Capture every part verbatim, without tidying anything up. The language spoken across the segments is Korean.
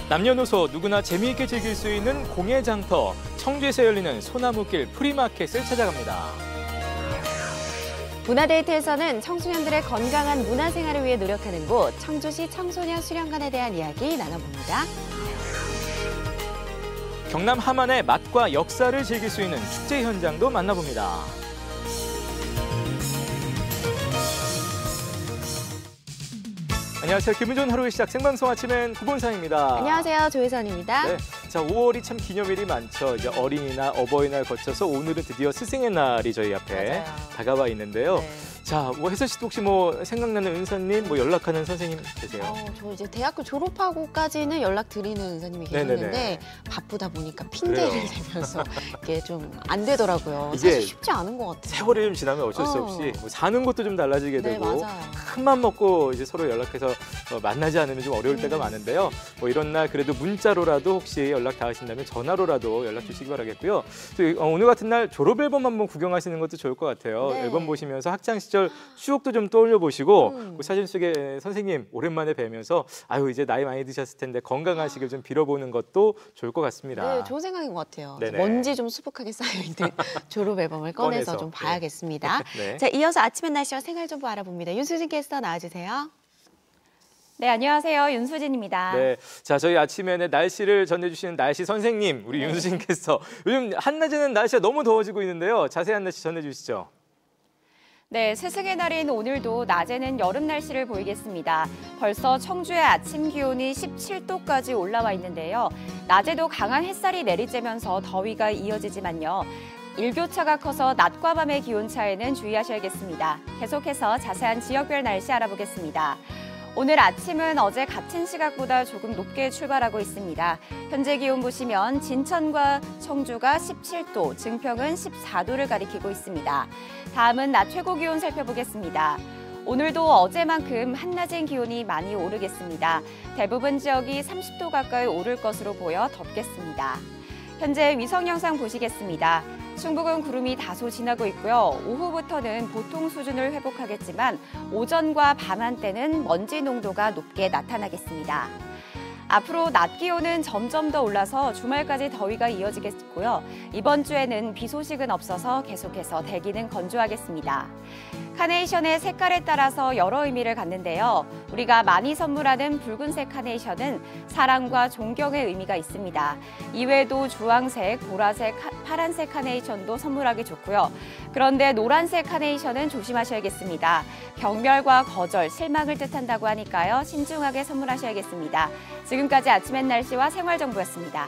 남녀노소 누구나 재미있게 즐길 수 있는 공예장터, 청주에서 열리는 소나무길 프리마켓을 찾아갑니다. 문화데이트에서는 청소년들의 건강한 문화생활을 위해 노력하는 곳, 청주시 청소년 수련관에 대한 이야기 나눠봅니다. 경남 함안의 맛과 역사를 즐길 수 있는 축제 현장도 만나봅니다. 안녕하세요. 기분 좋은 하루의 시작 생방송 아침엔 구본상입니다. 안녕하세요. 조혜선입니다. 네, 자 오월이 참 기념일이 많죠. 이제 어린이날, 어버이날 거쳐서 오늘은 드디어 스승의 날이 저희 앞에 맞아요. 다가와 있는데요. 네. 자, 뭐 혜선 씨도 혹시 뭐 생각나는 은사님, 뭐 연락하는 선생님 계세요? 어, 저 이제 대학교 졸업하고까지는 연락 드리는 은사님이 계셨는데 네네네. 바쁘다 보니까 핑계를 그래요. 대면서 이게 좀 안 되더라고요. 이게 사실 쉽지 않은 것 같아요. 세월이 좀 지나면 어쩔 수 어. 없이 뭐 사는 것도 좀 달라지게 네, 되고 맞아요. 큰맘 먹고 이제 서로 연락해서 어, 만나지 않으면 좀 어려울 음. 때가 많은데요. 뭐 이런 날 그래도 문자로라도 혹시 연락 닿으신다면 전화로라도 연락 주시기 바라겠고요. 또 이- 어, 오늘 같은 날 졸업 앨범 한번 구경하시는 것도 좋을 것 같아요. 네. 앨범 보시면서 학창 시절 추억도 좀 떠올려 보시고 음. 그 사진 속에 선생님 오랜만에 뵈면서 아유 이제 나이 많이 드셨을 텐데 건강하시길 좀 빌어보는 것도 좋을 것 같습니다. 네, 좋은 생각인 것 같아요. 네네. 먼지 좀 수북하게 쌓여있는 졸업 앨범을 꺼내서, 꺼내서, 좀 네. 봐야겠습니다. 네. 자, 이어서 아침엔 날씨와 생활정보 알아봅니다. 윤수진 캐스터 나와주세요. 네, 안녕하세요. 윤수진입니다. 네, 자 저희 아침에는 날씨를 전해주시는 날씨 선생님 우리 네. 윤수진 캐스터. 요즘 한낮에는 날씨가 너무 더워지고 있는데요. 자세한 날씨 전해주시죠. 네, 스승의 날인 오늘도 낮에는 여름 날씨를 보이겠습니다. 벌써 청주의 아침 기온이 십칠 도까지 올라와 있는데요. 낮에도 강한 햇살이 내리쬐면서 더위가 이어지지만요. 일교차가 커서 낮과 밤의 기온 차이는 주의하셔야겠습니다. 계속해서 자세한 지역별 날씨 알아보겠습니다. 오늘 아침은 어제 같은 시각보다 조금 높게 출발하고 있습니다. 현재 기온 보시면 진천과 청주가 십칠 도, 증평은 십사 도를 가리키고 있습니다. 다음은 낮 최고 기온 살펴보겠습니다. 오늘도 어제만큼 한낮엔 기온이 많이 오르겠습니다. 대부분 지역이 삼십 도 가까이 오를 것으로 보여 덥겠습니다. 현재 위성 영상 보시겠습니다. 충북은 구름이 다소 지나고 있고요. 오후부터는 보통 수준을 회복하겠지만 오전과 밤 한때는 먼지 농도가 높게 나타나겠습니다. 앞으로 낮 기온은 점점 더 올라서 주말까지 더위가 이어지겠고요. 이번 주에는 비 소식은 없어서 계속해서 대기는 건조하겠습니다. 카네이션의 색깔에 따라서 여러 의미를 갖는데요. 우리가 많이 선물하는 붉은색 카네이션은 사랑과 존경의 의미가 있습니다. 이외에도 주황색, 보라색, 파란색 카네이션도 선물하기 좋고요. 그런데 노란색 카네이션은 조심하셔야겠습니다. 경멸과 거절, 실망을 뜻한다고 하니까요. 신중하게 선물하셔야겠습니다. 지금까지 아침엔 날씨와 생활정보였습니다.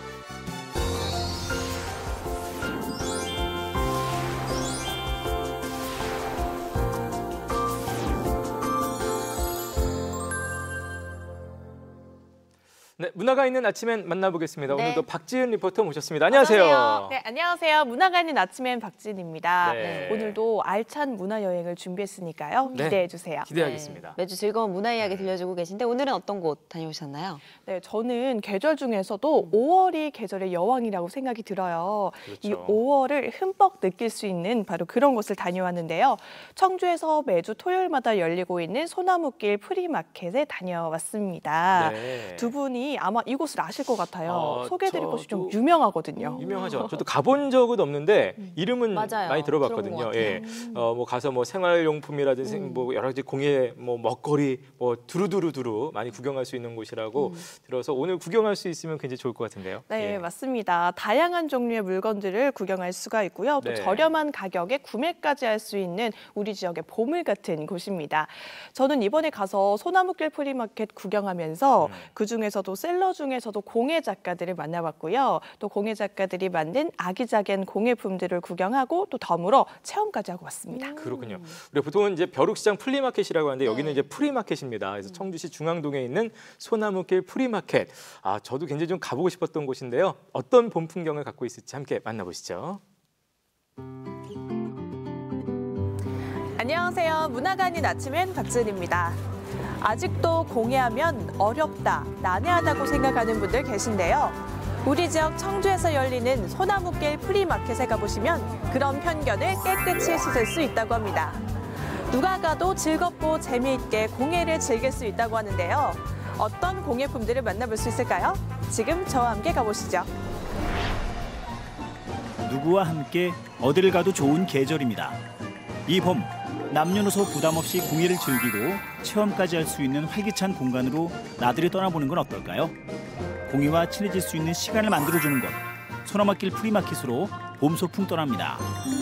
네, 문화가 있는 아침엔 만나보겠습니다. 네. 오늘도 박지은 리포터 모셨습니다. 안녕하세요. 안녕하세요. 네, 안녕하세요. 문화가 있는 아침엔 박지은입니다. 네. 오늘도 알찬 문화 여행을 준비했으니까요. 네. 기대해 주세요. 기대하겠습니다. 네, 매주 즐거운 문화 이야기 들려주고 계신데 오늘은 어떤 곳 다녀오셨나요? 네, 저는 계절 중에서도 오월이 계절의 여왕이라고 생각이 들어요. 그렇죠. 이 오월을 흠뻑 느낄 수 있는 바로 그런 곳을 다녀왔는데요. 청주에서 매주 토요일마다 열리고 있는 소나무길 프리마켓에 다녀왔습니다. 네. 두 분이 아마 이곳을 아실 것 같아요. 어, 소개해드릴 곳이 좀 저도 유명하거든요. 유명하죠. 저도 가본 적은 없는데 이름은 맞아요. 많이 들어봤거든요. 들어본 것 같아요. 예, 어, 뭐 가서 뭐 생활용품이라든지 음. 뭐 여러 가지 공예, 뭐 먹거리, 뭐 두루두루두루 많이 구경할 수 있는 곳이라고 음. 들어서 오늘 구경할 수 있으면 굉장히 좋을 것 같은데요. 네, 예. 맞습니다. 다양한 종류의 물건들을 구경할 수가 있고요. 또 네. 저렴한 가격에 구매까지 할 수 있는 우리 지역의 보물 같은 곳입니다. 저는 이번에 가서 소나무길 프리마켓 구경하면서 음. 그중에서도 셀러 중에서도 공예 작가들을 만나봤고요. 또 공예 작가들이 만든 아기자기한 공예품들을 구경하고 또 덤으로 체험까지 하고 왔습니다. 그렇군요. 우리가 보통은 이제 벼룩시장 플리마켓이라고 하는데 여기는 네. 이제 프리마켓입니다. 그래서 청주시 중앙동에 있는 소나무길 프리마켓. 아, 저도 굉장히 좀 가보고 싶었던 곳인데요. 어떤 봄 풍경을 갖고 있을지 함께 만나보시죠. 안녕하세요. 문화가 아닌 아침엔 박지은입니다. 아직도 공예하면 어렵다, 난해하다고 생각하는 분들 계신데요. 우리 지역 청주에서 열리는 소나무길 프리마켓에 가보시면 그런 편견을 깨끗이 씻을 수 있다고 합니다. 누가 가도 즐겁고 재미있게 공예를 즐길 수 있다고 하는데요. 어떤 공예품들을 만나볼 수 있을까요? 지금 저와 함께 가보시죠. 누구와 함께 어디를 가도 좋은 계절입니다. 이 봄, 남녀노소 부담 없이 공예를 즐기고 체험까지 할 수 있는 활기찬 공간으로 나들이 떠나보는 건 어떨까요? 공예와 친해질 수 있는 시간을 만들어주는 곳, 소나무길 프리마켓으로 봄 소풍 떠납니다.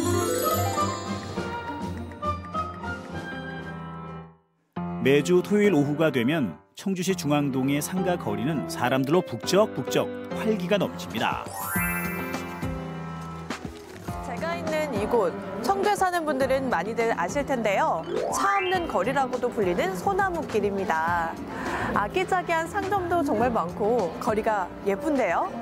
매주 토요일 오후가 되면 청주시 중앙동의 상가 거리는 사람들로 북적북적 활기가 넘칩니다. 제가 있는 이곳, 청주에 사는 분들은 많이들 아실 텐데요. 차 없는 거리라고도 불리는 소나무길입니다. 아기자기한 상점도 정말 많고 거리가 예쁜데요.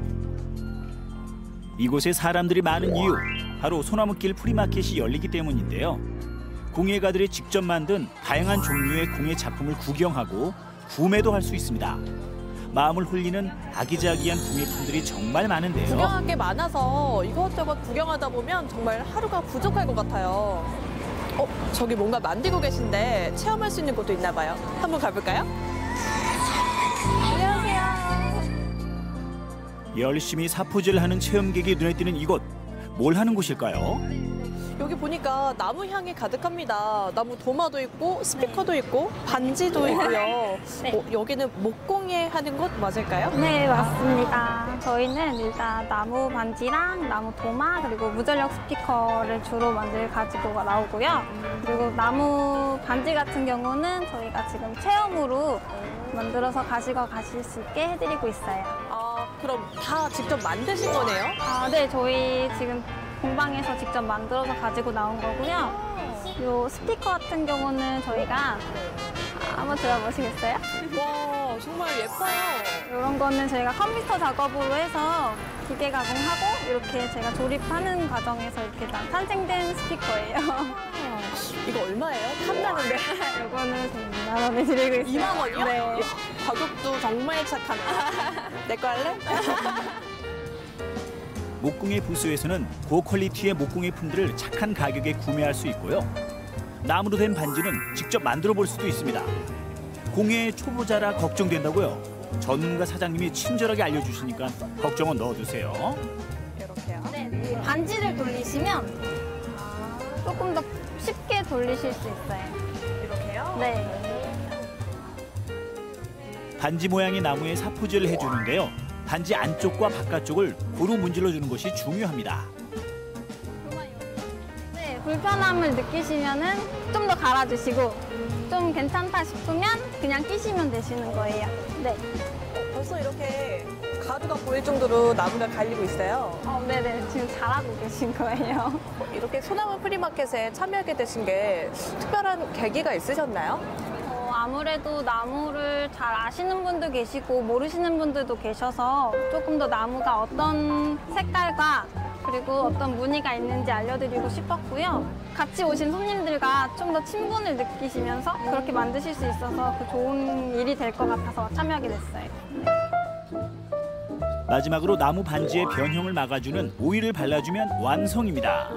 이곳에 사람들이 많은 이유, 바로 소나무길 프리마켓이 열리기 때문인데요. 공예가들이 직접 만든 다양한 종류의 공예 작품을 구경하고 구매도 할 수 있습니다. 마음을 홀리는 아기자기한 공예품들이 정말 많은데요. 구경할 게 많아서 이것저것 구경하다 보면 정말 하루가 부족할 것 같아요. 어, 저기 뭔가 만들고 계신데 체험할 수 있는 곳도 있나 봐요. 한번 가볼까요? 열심히 사포질을 하는 체험객이 눈에 띄는 이곳, 뭘 하는 곳일까요? 여기 보니까 나무 향이 가득합니다. 나무 도마도 있고 스피커도 있고 반지도 있고요. 네. 어, 여기는 목공예 하는 곳 맞을까요? 네, 맞습니다. 저희는 일단 나무 반지랑 나무 도마 그리고 무전력 스피커를 주로 만들 가지고 나오고요. 그리고 나무 반지 같은 경우는 저희가 지금 체험으로 만들어서 가지고 가실 수 있게 해드리고 있어요. 아, 그럼 다 직접 만드신 거네요? 아, 네, 저희 지금 공방에서 직접 만들어서 가지고 나온 거고요. 요 스피커 같은 경우는 저희가 한번 들어보시겠어요? 와, 정말 예뻐요. 이런 거는 저희가 컴퓨터 작업으로 해서 기계 가공하고 이렇게 제가 조립하는 과정에서 이렇게 다 탄생된 스피커예요. 이거 얼마예요? 탐나는데. 이거는 지금 이만 원에 드리고 있어요. 이만 원이요? 네. 가격도 정말 착하네요. 내 거 할래? 목공예 부스에서는 고퀄리티의 목공예품들을 착한 가격에 구매할 수 있고요. 나무로 된 반지는 직접 만들어 볼 수도 있습니다. 공예 초보자라 걱정된다고요? 전문가 사장님이 친절하게 알려주시니까 걱정은 넣어두세요. 이렇게요. 네, 반지를 돌리시면 조금 더 쉽게 돌리실 수 있어요. 이렇게요? 네. 반지 모양의 나무에 사포질을 해주는데요. 반지 안쪽과 바깥쪽을 고루 문질러 주는 것이 중요합니다. 네, 불편함을 느끼시면은 좀 더 갈아주시고 좀 괜찮다 싶으면 그냥 끼시면 되시는 거예요. 네. 벌써 이렇게 가루가 보일 정도로 나무가 갈리고 있어요. 어, 네네. 지금 잘하고 계신 거예요. 이렇게 소나무 프리마켓에 참여하게 되신 게 특별한 계기가 있으셨나요? 어, 아무래도 나무를 잘 아시는 분도 계시고 모르시는 분들도 계셔서 조금 더 나무가 어떤 색깔과 그리고 어떤 무늬가 있는지 알려드리고 싶었고요. 같이 오신 손님들과 좀 더 친분을 느끼시면서 그렇게 만드실 수 있어서 그 좋은 일이 될 것 같아서 참여하게 됐어요. 마지막으로 나무 반지의 변형을 막아주는 오일을 발라주면 완성입니다.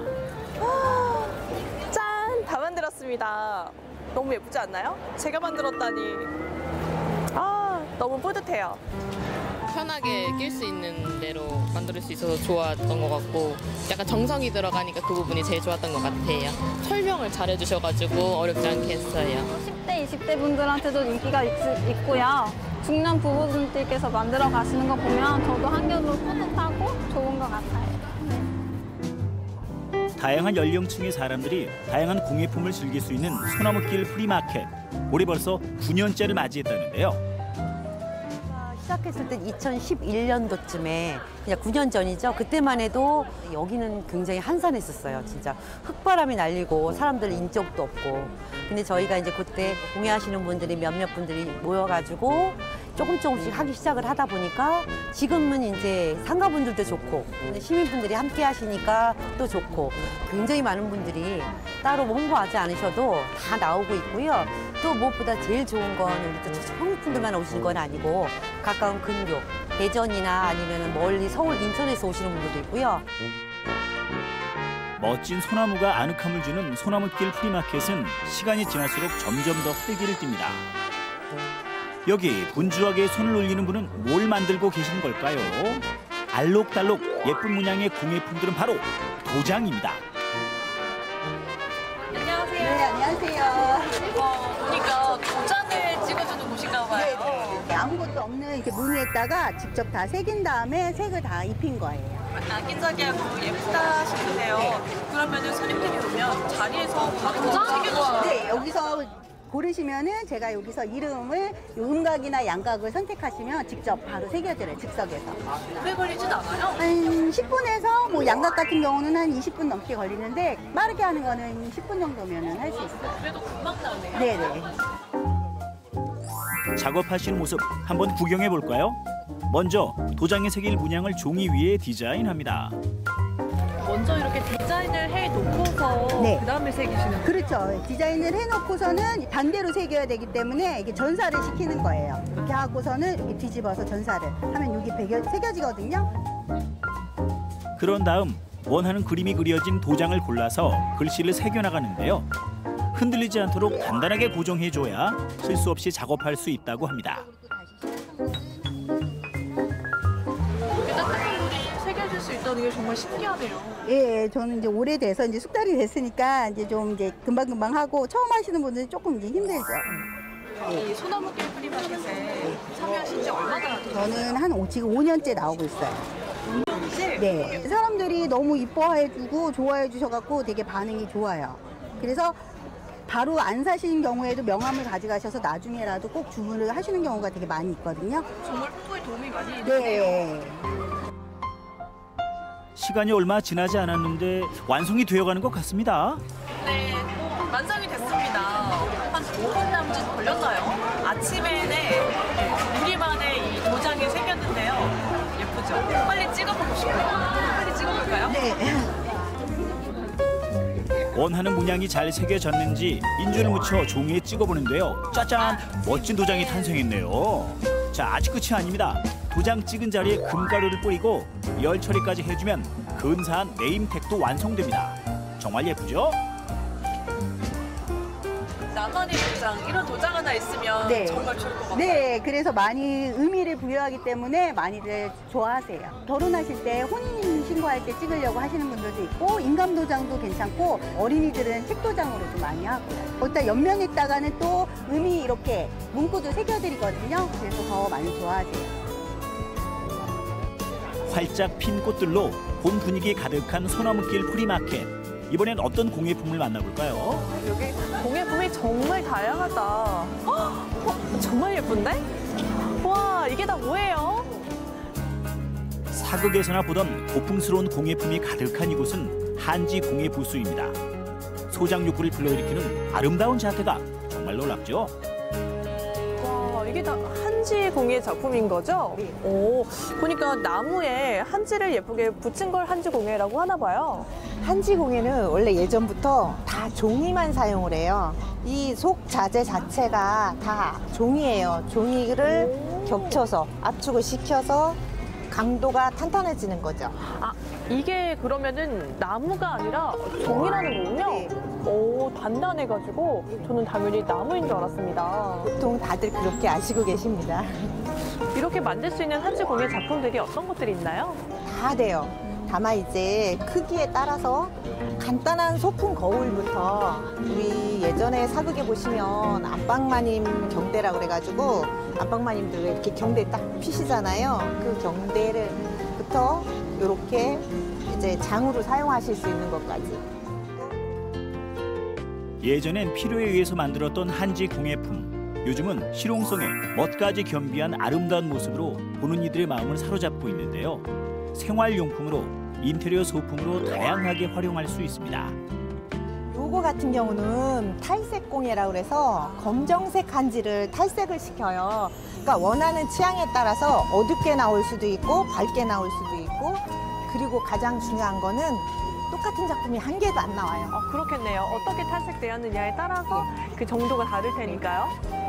짠! 다 만들었습니다. 너무 예쁘지 않나요? 제가 만들었다니. 아, 너무 뿌듯해요. 편하게 낄 수 있는 대로 만들 수 있어서 좋았던 것 같고 약간 정성이 들어가니까 그 부분이 제일 좋았던 것 같아요. 설명을 잘 해주셔가지고 어렵지 않게 했어요. 십 대, 이십 대 분들한테도 인기가 있, 있고요. 중년 부부분들께서 만들어 가시는 거 보면 저도 한결로 뿌듯하고 좋은 것 같아요. 다양한 연령층의 사람들이 다양한 공예품을 즐길 수 있는 소나무길 프리마켓. 올해 벌써 구 년째를 맞이했다는데요. 시작했을 땐 이천십일 년도쯤에 그냥 구 년 전이죠. 그때만 해도 여기는 굉장히 한산했었어요. 진짜 흙바람이 날리고 사람들 인적도 없고. 근데 저희가 이제 그때 공예하시는 분들이 몇몇 분들이 모여가지고 조금 조금씩 하기 시작을 하다 보니까 지금은 이제 상가분들도 좋고 시민분들이 함께 하시니까 또 좋고 굉장히 많은 분들이 따로 홍보하지 않으셔도 다 나오고 있고요. 또 무엇보다 제일 좋은 건 우리 또 청년분들만 오시는 건 아니고 가까운 근교, 대전이나 아니면 멀리 서울, 인천에서 오시는 분들도 있고요. 멋진 소나무가 아늑함을 주는 소나무길 프리마켓은 시간이 지날수록 점점 더 활기를 띱니다. 여기 분주하게 손을 올리는 분은 뭘 만들고 계시는 걸까요? 알록달록 예쁜 문양의 공예품들은 바로 도장입니다. 안녕하세요. 네, 안녕하세요. 어, 보니까 도장을 찍어주는 곳인가 봐요. 네, 아무것도 없는 이렇게 무늬에다가 직접 다 새긴 다음에 색을 다 입힌 거예요. 아기자기하고 예쁘다 싶으세요. 그러면은 손님들이 오면 자리에서 바로 도장 새겨주시나요? 네, 여기서 고르시면은 제가 여기서 이름을 음각이나 양각을 선택하시면 직접 바로 새겨드려요, 즉석에서. 오래 걸리진 않아요? 한 십 분에서 뭐 양각 같은 경우는 한 이십 분 넘게 걸리는데 빠르게 하는 거는 십 분 정도면은 할 수 있어요. 그래도 금방 나오네요. 네네. 작업하시는 모습 한번 구경해 볼까요? 먼저 도장에 새길 문양을 종이 위에 디자인합니다. 먼저 이렇게 디자인을 해놓고서 네. 그다음에 새기시는 거예요? 그렇죠. 디자인을 해놓고서는 반대로 새겨야 되기 때문에 이게 전사를 시키는 거예요. 이렇게 하고서는 이렇게 뒤집어서 전사를 하면 여기 배겨, 새겨지거든요. 그런 다음 원하는 그림이 그려진 도장을 골라서 글씨를 새겨나가는데요. 흔들리지 않도록 단단하게 고정해줘야 실수 없이 작업할 수 있다고 합니다. 새겨줄 수 있다는 게 정말 신기하네요. 예, 저는 이제 오래돼서 이제 숙달이 됐으니까 이제 좀 이제 금방금방 하고 처음 하시는 분들은 조금 이제 힘들죠. 이 소나무길 프리마켓에 참여하신 지 얼마나 되셨어요? 저는 한 오- 지금 오 년째 나오고 있어요. 네, 사람들이 너무 이뻐해주고 좋아해주셔갖고 되게 반응이 좋아요. 그래서 바로 안 사시는 경우에도 명함을 가져가셔서 나중에라도 꼭 주문을 하시는 경우가 되게 많이 있거든요. 정말 홍보에 도움이 많이 되네요. 네. 시간이 얼마 지나지 않았는데 완성이 되어가는 것 같습니다. 네, 완성이 됐습니다. 한 오 분 남짓 걸렸나요? 아침에는 우리만의 이 도장이 생겼는데요. 예쁘죠? 빨리 찍어보고 싶어요. 빨리 찍어볼까요? 네. 원하는 문양이 잘 새겨졌는지 인주를 묻혀 종이에 찍어보는데요. 짜잔! 멋진 도장이 탄생했네요. 자, 아직 끝이 아닙니다. 도장 찍은 자리에 금가루를 뿌리고 열 처리까지 해주면 근사한 네임택도 완성됩니다. 정말 예쁘죠? 나만의 도장, 이런 도장 하나 있으면 네. 정말 좋을 것 같아요. 네, 그래서 많이 의미를 부여하기 때문에 많이들 좋아하세요. 결혼하실 때 혼인 신고할 때 찍으려고 하시는 분들도 있고 인감 도장도 괜찮고 어린이들은 책 도장으로도 많이 하고요. 거기다 옆면에다가는 또 의미 이렇게 문구도 새겨드리거든요. 그래서 더 많이 좋아하세요. 활짝 핀 꽃들로 봄 분위기 가득한 소나무길 프리마켓. 이번엔 어떤 공예품을 만나볼까요? 여기 공예품이 정말 다양하다. 헉, 어, 정말 예쁜데? 와, 이게 다 뭐예요? 사극에서나 보던 고풍스러운 공예품이 가득한 이곳은 한지 공예 부스입니다. 소장 욕구를 불러일으키는 아름다운 자태가 정말 놀랍죠? 와, 이게 다 한지 공예 작품인 거죠? 네. 오, 보니까 나무에 한지를 예쁘게 붙인 걸 한지 공예라고 하나 봐요. 한지 공예는 원래 예전부터 다 종이만 사용을 해요. 이 속 자재 자체가 다 종이에요. 종이를 겹쳐서 압축을 시켜서 강도가 탄탄해지는 거죠. 아, 이게 그러면은 나무가 아니라 종이라는 거군요? 네. 오, 단단해가지고 저는 당연히 나무인 줄 알았습니다. 보통 다들 그렇게 아시고 계십니다. 이렇게 만들 수 있는 한지 공예 작품들이 어떤 것들이 있나요? 다 돼요. 다만 이제 크기에 따라서 간단한 소품 거울부터 우리 예전에 사극에 보시면 안방마님 경대라고 그래가지고 안방마님들 왜 이렇게 경대 딱 피시잖아요. 그 경대를부터 이렇게 이제 장으로 사용하실 수 있는 것까지. 예전엔 필요에 의해서 만들었던 한지 공예품. 요즘은 실용성에 멋까지 겸비한 아름다운 모습으로 보는 이들의 마음을 사로잡고 있는데요. 생활용품으로 인테리어 소품으로 다양하게 활용할 수 있습니다. 요거 같은 경우는 탈색 공예라고 그래서 검정색 한지를 탈색을 시켜요. 그러니까 원하는 취향에 따라서 어둡게 나올 수도 있고 밝게 나올 수도 있고 그리고 가장 중요한 거는 똑같은 작품이 한 개도 안 나와요. 아, 그렇겠네요. 어떻게 탈색되었느냐에 따라서 그 정도가 다를 테니까요.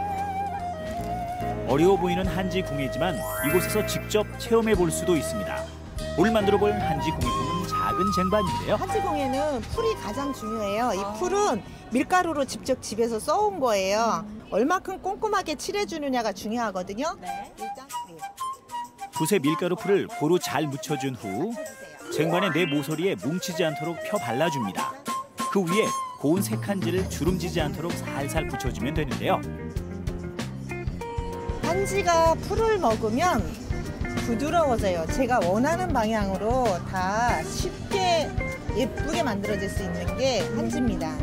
어려워 보이는 한지 공예지만 이곳에서 직접 체험해 볼 수도 있습니다. 오늘 만들어 볼 한지 공예품은 잘 작은 쟁반인데요. 한지공예는 풀이 가장 중요해요. 이 풀은 밀가루로 직접 집에서 써온 거예요. 얼마큼 꼼꼼하게 칠해주느냐가 중요하거든요. 일단 네. 붓에 밀가루 풀을 고루 잘 묻혀준 후 쟁반의 내 모서리에 뭉치지 않도록 펴 발라줍니다. 그 위에 고운 색한지를 주름지지 않도록 살살 붙여주면 되는데요. 한지가 풀을 먹으면 부드러워져요. 제가 원하는 방향으로 다 쉽게 예쁘게 만들어질 수 있는 게 한지입니다.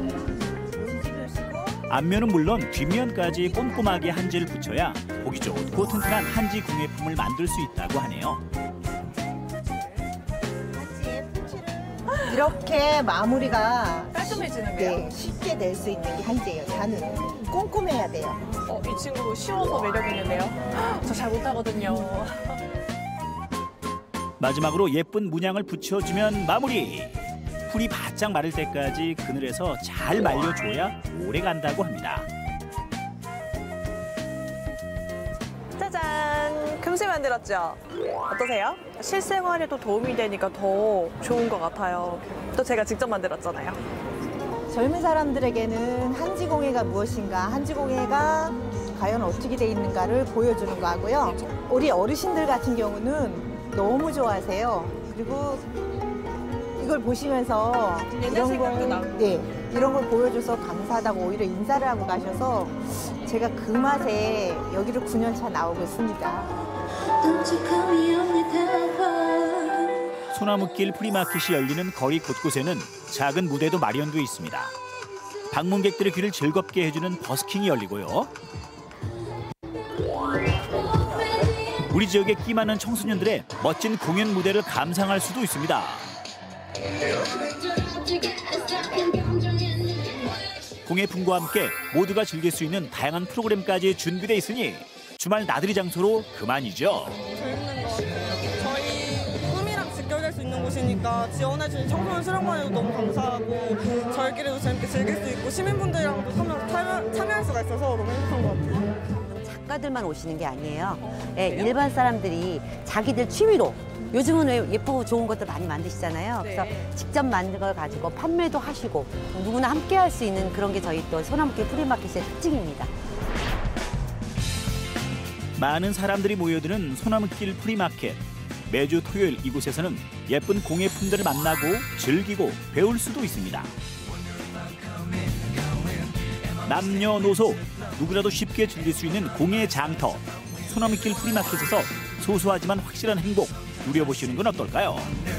앞면은 물론 뒷면까지 꼼꼼하게 한지를 붙여야 보기 좋고 튼튼한 한지 공예품을 만들 수 있다고 하네요. 이렇게 마무리가 깔끔해지는 네, 거예요? 쉽게 낼 수 있는 게 한지예요. 잔은 꼼꼼해야 돼요. 어, 이 친구 쉬워서 매력 있는데요. 저 잘 못하거든요. 마지막으로 예쁜 문양을 붙여주면 마무리. 풀이 바짝 마를 때까지 그늘에서 잘 말려줘야 오래 간다고 합니다. 짜잔! 금세 만들었죠? 어떠세요? 실생활에도 도움이 되니까 더 좋은 것 같아요. 또 제가 직접 만들었잖아요. 젊은 사람들에게는 한지공예가 무엇인가, 한지공예가 과연 어떻게 돼 있는가를 보여주는 거고요. 우리 어르신들 같은 경우는 너무 좋아하세요. 그리고 이걸 보시면서 이런 걸, 네, 이런 걸 보여줘서 감사하다고 오히려 인사를 하고 가셔서 제가 그 맛에 여기를 구 년 차 나오고 있습니다. 소나무길 프리마켓이 열리는 거리 곳곳에는 작은 무대도 마련돼 있습니다. 방문객들의 귀를 즐겁게 해주는 버스킹이 열리고요. 우리 지역에 끼 많은 청소년들의 멋진 공연 무대를 감상할 수도 있습니다. 공예품과 함께 모두가 즐길 수 있는 다양한 프로그램까지 준비돼 있으니 주말 나들이 장소로 그만이죠. 재밌는 것 같아요. 저희 꿈이랑 직결될 수 있는 곳이니까 지원해주신 청소년 수련관에도 너무 감사하고 저희끼리도 재밌게 즐길 수 있고 시민분들이랑도 참여, 참여, 참여할 수가 있어서 너무 행복한 것 같아요. 작가들만 오시는 게 아니에요. 예, 일반 사람들이 자기들 취미로 요즘은 왜 예쁘고 좋은 것들 많이 만드시잖아요. 그래서 네. 직접 만든 걸 가지고 판매도 하시고 누구나 함께 할 수 있는 그런 게 저희 또 소나무길 프리마켓의 특징입니다. 많은 사람들이 모여드는 소나무길 프리마켓. 매주 토요일 이곳에서는 예쁜 공예품들을 만나고 즐기고 배울 수도 있습니다. 남녀노소 누구라도 쉽게 즐길 수 있는 공예 장터. 소나무길 프리마켓에서 소소하지만 확실한 행복 누려보시는 건 어떨까요?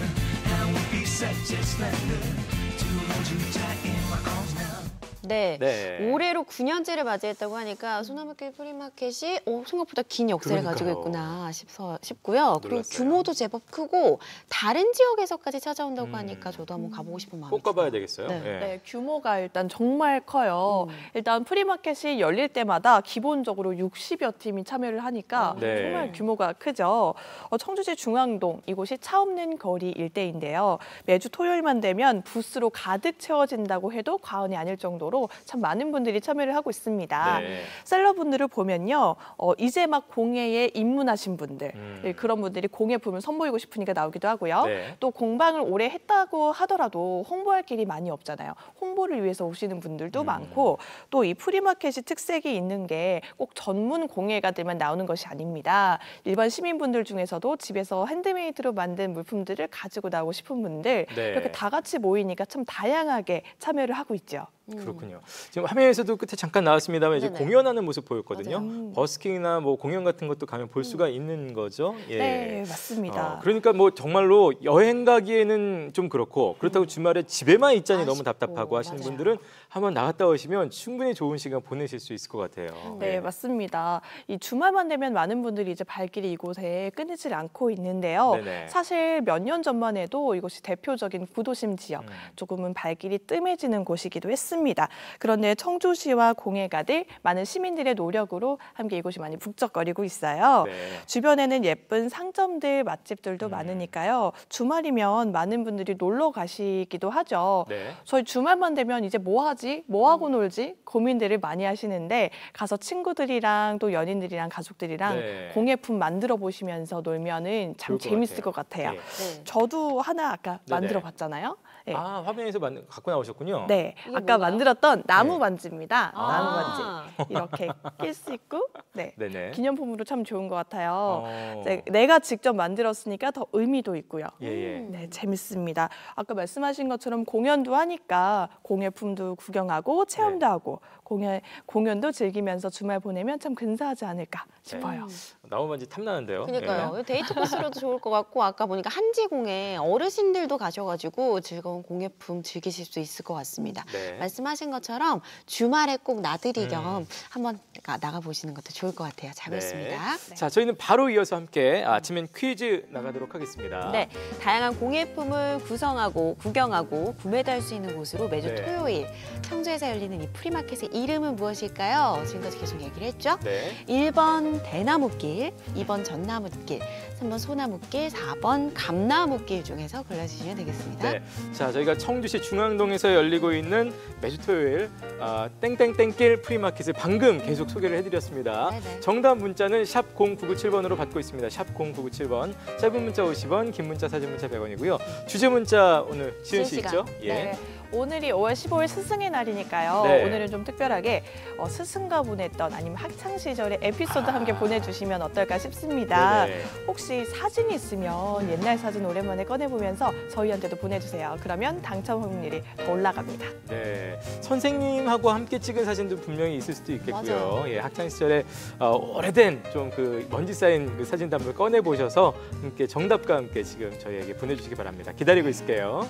네. 네. 올해로 구 년째를 맞이했다고 하니까 소나무길 프리마켓이 오, 생각보다 긴 역사를 그러니까요. 가지고 있구나 싶어, 싶고요. 그리고 놀랐어요. 규모도 제법 크고 다른 지역에서까지 찾아온다고 음. 하니까 저도 한번 가보고 싶은 마음이 꼭 가봐야 되겠어요. 네. 예. 네, 규모가 일단 정말 커요. 음. 일단 프리마켓이 열릴 때마다 기본적으로 육십여 팀이 참여를 하니까 네. 정말 규모가 크죠. 어, 청주시 중앙동 이곳이 차 없는 거리 일대인데요. 매주 토요일만 되면 부스로 가득 채워진다고 해도 과언이 아닐 정도로 참 많은 분들이 참여를 하고 있습니다. 네. 셀러분들을 보면요. 어, 이제 막 공예에 입문하신 분들, 음. 예, 그런 분들이 공예품을 선보이고 싶으니까 나오기도 하고요. 네. 또 공방을 오래 했다고 하더라도 홍보할 길이 많이 없잖아요. 홍보를 위해서 오시는 분들도 음. 많고 또 이 프리마켓이 특색이 있는 게 꼭 전문 공예가들만 나오는 것이 아닙니다. 일반 시민분들 중에서도 집에서 핸드메이드로 만든 물품들을 가지고 나오고 싶은 분들 네. 이렇게 다 같이 모이니까 참 다양하게 참여를 하고 있죠. 그렇군요. 지금 화면에서도 끝에 잠깐 나왔습니다만 이제 네네. 공연하는 모습 보였거든요. 맞아요. 버스킹이나 뭐 공연 같은 것도 가면 볼 수가 있는 거죠. 예. 네, 맞습니다. 어, 그러니까 뭐 정말로 여행 가기에는 좀 그렇고 그렇다고 주말에 집에만 있자니 너무 아쉽고, 답답하고 하시는 맞아요. 분들은 한번 나갔다 오시면 충분히 좋은 시간 보내실 수 있을 것 같아요. 네, 예. 맞습니다. 이 주말만 되면 많은 분들이 이제 발길이 이곳에 끊이질 않고 있는데요. 네네. 사실 몇 년 전만 해도 이곳이 대표적인 구도심 지역, 음. 조금은 발길이 뜸해지는 곳이기도 했습니다. 했습니다. 그런데 청주시와 공해가 될 많은 시민들의 노력으로 함께 이곳이 많이 북적거리고 있어요. 네. 주변에는 예쁜 상점들, 맛집들도 음. 많으니까요. 주말이면 많은 분들이 놀러 가시기도 하죠. 네. 저희 주말만 되면 이제 뭐 하지? 뭐 하고 놀지? 고민들을 많이 하시는데 가서 친구들이랑 또 연인들이랑 가족들이랑 네. 공예품 만들어 보시면서 놀면은 참 좋을 것 재밌을 같아요. 것 같아요. 예. 네. 저도 하나 아까 네네. 만들어 봤잖아요. 네. 아, 화면에서 만, 갖고 나오셨군요. 네, 이게 아까 뭐예요? 만들었던 나무 네. 반지입니다. 아. 나무 반지 이렇게 낄 수 있고, 네, 네네. 기념품으로 참 좋은 것 같아요. 어. 이제 내가 직접 만들었으니까 더 의미도 있고요. 예, 예. 네, 재밌습니다. 아까 말씀하신 것처럼 공연도 하니까 공예품도 구경하고 체험도 네. 하고 공연 공연도 즐기면서 주말 보내면 참 근사하지 않을까 싶어요. 나무반지 탐나는데요. 그러니까요. 데이트 코스로도 좋을 것 같고 아까 보니까 한지공에 어르신들도 가셔가지고 즐거운 공예품 즐기실 수 있을 것 같습니다. 네. 말씀하신 것처럼 주말에 꼭 나들이 음. 겸 한번 나가 보시는 것도 좋을 것 같아요. 잘 봤습니다. 네. 자, 저희는 바로 이어서 함께 아침엔 퀴즈 나가도록 하겠습니다. 네, 다양한 공예품을 구성하고 구경하고 구매도 할 수 있는 곳으로 매주 네. 토요일 청주에서 열리는 이 프리마켓의 이름은 무엇일까요? 지금까지 계속 얘기를 했죠. 네. 일 번 대나무길, 이 번 전나무길, 삼 번 소나무길, 사 번 감나무길 중에서 골라주시면 되겠습니다. 네. 자, 저희가 청주시 중앙동에서 열리고 있는 매주 토요일 아, 땡땡땡길 프리마켓을 방금 계속 소개를 해드렸습니다. 네네. 정답 문자는 샵 공구구칠 번으로 받고 있습니다. 샵 공구구칠 번. 짧은 문자 오십 원, 긴 문자, 사진 문자 백 원이고요. 주제 문자 오늘 지은 씨 지은 씨가. 있죠? 예. 네. 오늘이 오월 십오일 스승의 날이니까요. 네. 오늘은 좀 특별하게 어, 스승과 보냈던 아니면 학창 시절의 에피소드 아. 함께 보내주시면 어떨까 싶습니다. 네네. 혹시 사진이 있으면 옛날 사진 오랜만에 꺼내보면서 저희한테도 보내주세요. 그러면 당첨 확률이 더 올라갑니다. 네, 선생님하고 함께 찍은 사진도 분명히 있을 수도 있겠고요. 예, 학창 시절에 어, 오래된 좀 그 먼지 쌓인 그 사진도 한번 꺼내 보셔서 함께 정답과 함께 지금 저희에게 보내주시기 바랍니다. 기다리고 있을게요.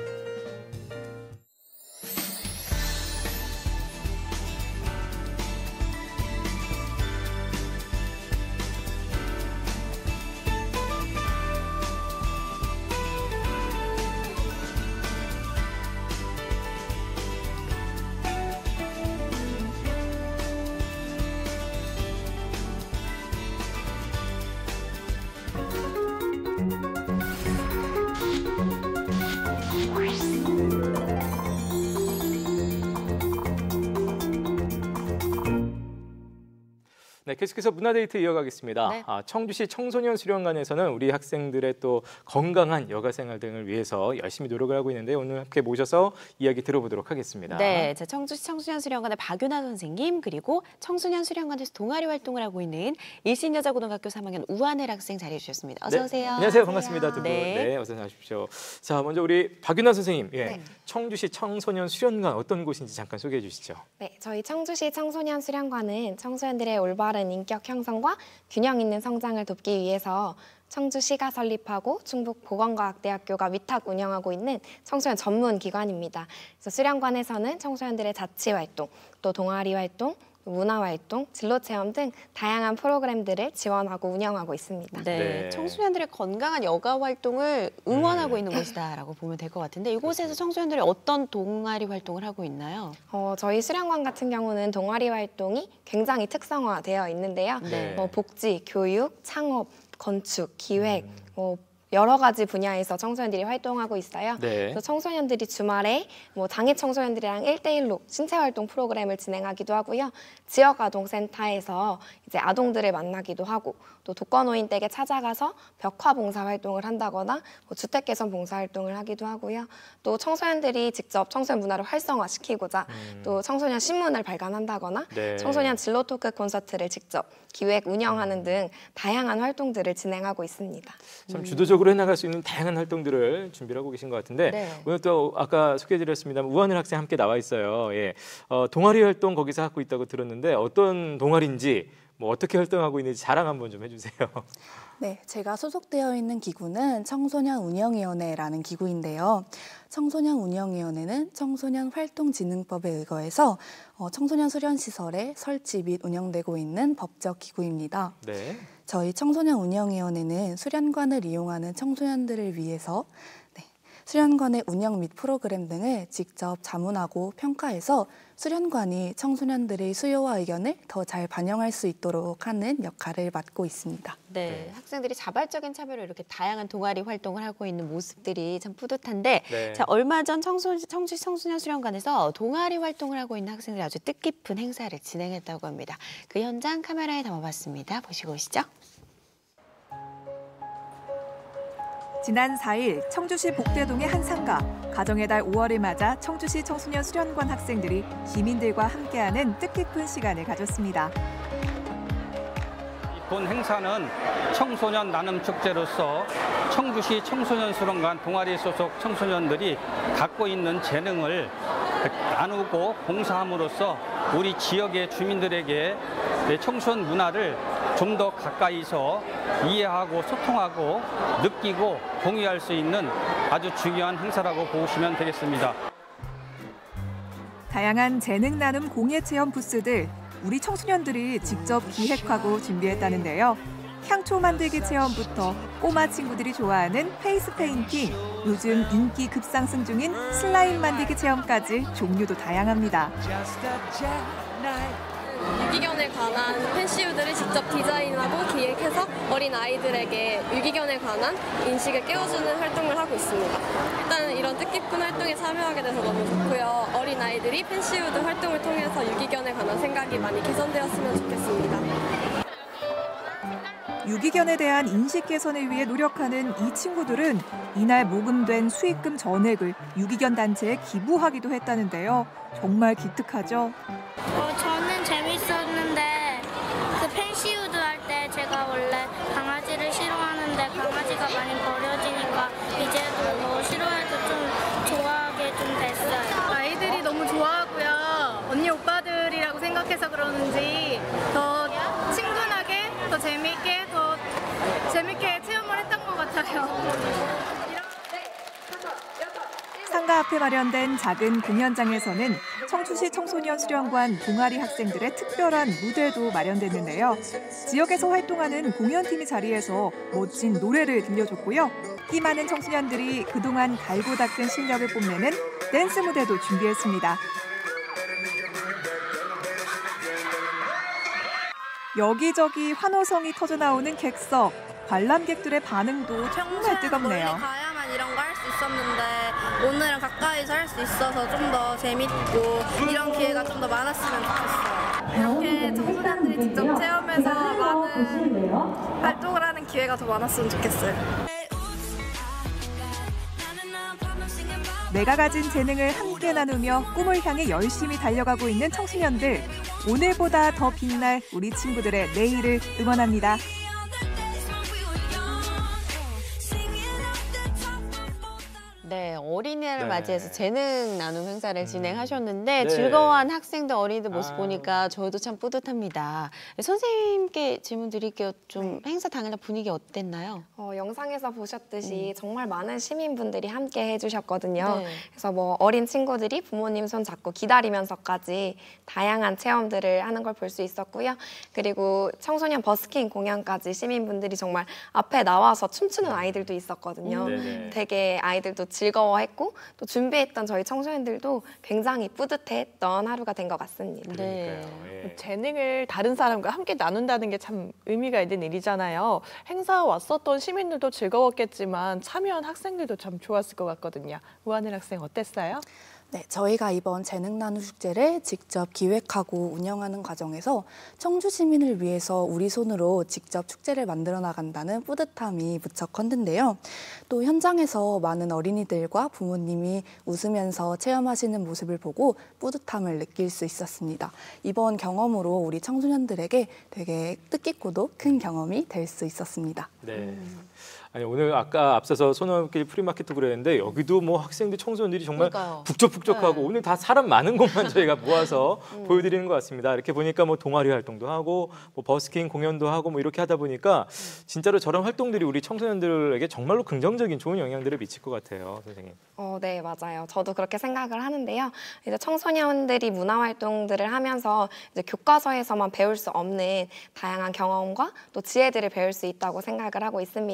네, 계속해서 문화데이트 이어가겠습니다. 네. 아, 청주시 청소년 수련관에서는 우리 학생들의 또 건강한 여가 생활 등을 위해서 열심히 노력을 하고 있는데 오늘 함께 모셔서 이야기 들어보도록 하겠습니다. 네, 자, 청주시 청소년 수련관의 박윤아 선생님 그리고 청소년 수련관에서 동아리 활동을 하고 있는 일신여자고등학교 삼 학년 우한엘 학생 자리해 주셨습니다. 어서 네, 오세요. 안녕하세요. 반갑습니다. 두 분. 네. 네, 어서 나오십시오. 자, 먼저 우리 박윤아 선생님, 예, 네. 청주시 청소년 수련관 어떤 곳인지 잠깐 소개해 주시죠. 네, 저희 청주시 청소년 수련관은 청소년들의 올바른 인격 형성과 균형 있는 성장을 돕기 위해서 청주시가 설립하고 충북보건과학대학교가 위탁 운영하고 있는 청소년 전문 기관입니다. 그래서 수련관에서는 청소년들의 자치 활동, 또 동아리 활동, 문화활동, 진로체험 등 다양한 프로그램들을 지원하고 운영하고 있습니다. 네, 네. 청소년들의 건강한 여가 활동을 응원하고 음. 있는 곳이다라고 보면 될 것 같은데 이곳에서 청소년들이 어떤 동아리 활동을 하고 있나요? 어, 저희 수련관 같은 경우는 동아리 활동이 굉장히 특성화되어 있는데요. 네. 뭐 복지, 교육, 창업, 건축, 기획, 음. 뭐 여러 가지 분야에서 청소년들이 활동하고 있어요. 네. 그래서 청소년들이 주말에 뭐 장애 청소년들이랑 일대일로 신체 활동 프로그램을 진행하기도 하고요. 지역 아동센터에서 이제 아동들을 만나기도 하고 또 독거노인 댁에 찾아가서 벽화 봉사 활동을 한다거나 뭐 주택 개선 봉사 활동을 하기도 하고요. 또 청소년들이 직접 청소년 문화를 활성화시키고자 음. 또 청소년 신문을 발간한다거나 네. 청소년 진로 토크 콘서트를 직접 기획 운영하는 등 다양한 활동들을 진행하고 있습니다. 참 주도적으로 해나갈 수 있는 다양한 활동들을 준비를 하고 계신 것 같은데 네. 오늘 또 아까 소개해드렸습니다. 우한일 학생 함께 나와 있어요. 예, 어, 동아리 활동 거기서 하고 있다고 들었는데 어떤 동아리인지 뭐 어떻게 활동하고 있는지 자랑 한번 좀 해주세요. 네, 제가 소속되어 있는 기구는 청소년 운영위원회라는 기구인데요. 청소년 운영위원회는 청소년 활동진흥법에 의거해서 어, 청소년 수련시설의 설치 및 운영되고 있는 법적 기구입니다. 네. 저희 청소년 운영위원회는 수련관을 이용하는 청소년들을 위해서 네, 수련관의 운영 및 프로그램 등을 직접 자문하고 평가해서 수련관이 청소년들의 수요와 의견을 더 잘 반영할 수 있도록 하는 역할을 맡고 있습니다. 네, 네, 학생들이 자발적인 참여로 이렇게 다양한 동아리 활동을 하고 있는 모습들이 참 뿌듯한데 네. 자, 얼마 전 청소, 청주 청소년 수련관에서 동아리 활동을 하고 있는 학생들이 아주 뜻깊은 행사를 진행했다고 합니다. 그 현장 카메라에 담아봤습니다. 보시고 오시죠. 지난 사 일 청주시 복대동의 한 상가, 가정의 달 오월을 맞아 청주시 청소년 수련관 학생들이 시민들과 함께하는 뜻깊은 시간을 가졌습니다. 본 행사는 청소년 나눔 축제로서 청주시 청소년 수련관 동아리 소속 청소년들이 갖고 있는 재능을 나누고 봉사함으로써 우리 지역의 주민들에게 청소년 문화를 좀 더 가까이서 이해하고 소통하고 느끼고 공유할 수 있는 아주 중요한 행사라고 보시면 되겠습니다. 다양한 재능 나눔 공예 체험 부스들, 우리 청소년들이 직접 기획하고 준비했다는데요. 향초 만들기 체험부터 꼬마 친구들이 좋아하는 페이스 페인팅, 요즘 인기 급상승 중인 슬라임 만들기 체험까지 종류도 다양합니다. 유기견에 관한 펜시우들을 직접 디자인하고 기획해서 어린 아이들에게 유기견에 관한 인식을 깨워주는 활동을 하고 있습니다. 일단 이런 뜻깊은 활동에 참여하게 돼서 너무 좋고요. 어린 아이들이 펜시우드 활동을 통해서 유기견에 관한 생각이 많이 개선되었으면 좋겠습니다. 유기견에 대한 인식 개선을 위해 노력하는 이 친구들은 이날 모금된 수익금 전액을 유기견 단체에 기부하기도 했다는데요. 정말 기특하죠? 어, 저는 재밌었는데 그 펜시우드 할 때 제가 원래 강아지를 싫어하는데 강아지가 많이 버려지니까 이제도 뭐 싫어해도 좀 좋아하게 좀 됐어요. 아이들이 너무 좋아하고요. 언니 오빠들이라고 생각해서 그러는지 더 친근하게, 더 재미있게, 더 재밌게 체험을 했던 것 같아요. 상가 앞에 마련된 작은 공연장에서는 청주시 청소년 수련관 동아리 학생들의 특별한 무대도 마련됐는데요. 지역에서 활동하는 공연팀이 자리에서 멋진 노래를 들려줬고요. 끼 많은 청소년들이 그동안 갈고 닦은 실력을 뽐내는 댄스 무대도 준비했습니다. 여기저기 환호성이 터져나오는 객석, 관람객들의 반응도 정말 뜨겁네요. 가야만 이런 거 할 수 있었는데 오늘은 가까이서 할 수 있어서 좀 더 재밌고 이런 기회가 좀 더 많았으면 좋겠어요. 이렇게 청소년들이 직접 체험해서 많은 활동을 하는 기회가 더 많았으면 좋겠어요. 내가 가진 재능을 함께 나누며 꿈을 향해 열심히 달려가고 있는 청소년들. 오늘보다 더 빛날 우리 친구들의 내일을 응원합니다. 네, 어린이날을 네. 맞이해서 재능 나눔 행사를 음. 진행하셨는데 네. 즐거워한 학생들, 어린이들 모습 아. 보니까 저희도 참 뿌듯합니다. 선생님께 질문 드릴게요. 좀 네. 행사 당일날 분위기 어땠나요? 어, 영상에서 보셨듯이 음. 정말 많은 시민분들이 함께 해주셨거든요. 네. 그래서 뭐 어린 친구들이 부모님 손 잡고 기다리면서까지 다양한 체험들을 하는 걸 볼 수 있었고요. 그리고 청소년 버스킹 공연까지 시민분들이 정말 앞에 나와서 춤추는 아이들도 있었거든요. 음. 되게 아이들도 즐거워했고 또 준비했던 저희 청소년들도 굉장히 뿌듯해했던 하루가 된 것 같습니다. 네. 예. 재능을 다른 사람과 함께 나눈다는 게 참 의미가 있는 일이잖아요. 행사 왔었던 시민들도 즐거웠겠지만 참여한 학생들도 참 좋았을 것 같거든요. 우하늘 학생 어땠어요? 네, 저희가 이번 재능 나눔 축제를 직접 기획하고 운영하는 과정에서 청주 시민을 위해서 우리 손으로 직접 축제를 만들어 나간다는 뿌듯함이 무척 컸는데요. 또 현장에서 많은 어린이들과 부모님이 웃으면서 체험하시는 모습을 보고 뿌듯함을 느낄 수 있었습니다. 이번 경험으로 우리 청소년들에게 되게 뜻깊고도 큰 경험이 될 수 있었습니다. 네. 아니 오늘 아까 앞서서 소나무길 프리마켓도 그랬는데 여기도 뭐 학생들 청소년들이 정말 그러니까요. 북적북적하고 네. 오늘 다 사람 많은 곳만 저희가 모아서 음. 보여드리는 것 같습니다. 이렇게 보니까 뭐 동아리 활동도 하고 뭐 버스킹 공연도 하고 뭐 이렇게 하다 보니까 진짜로 저런 활동들이 우리 청소년들에게 정말로 긍정적인 좋은 영향들을 미칠 것 같아요, 선생님. 어, 네, 맞아요. 저도 그렇게 생각을 하는데요. 이제 청소년들이 문화 활동들을 하면서 이제 교과서에서만 배울 수 없는 다양한 경험과 또 지혜들을 배울 수 있다고 생각을 하고 있습니다.